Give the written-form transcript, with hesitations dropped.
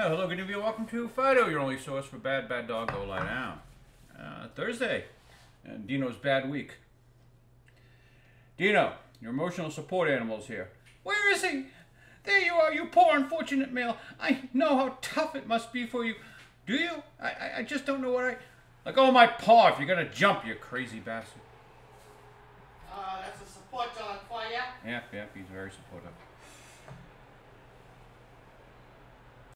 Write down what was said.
Hello, good evening. Welcome to Phydeaux, your only source for bad dog. Go lie down. Thursday, and Dino's bad week. Dino, your emotional support animal's here. Where is he? There you are, you poor unfortunate male. I know how tough it must be for you. Do you? I just don't know what I... Let go of my paw if you're gonna jump, you crazy bastard. That's a support dog for you. Yep, he's very supportive.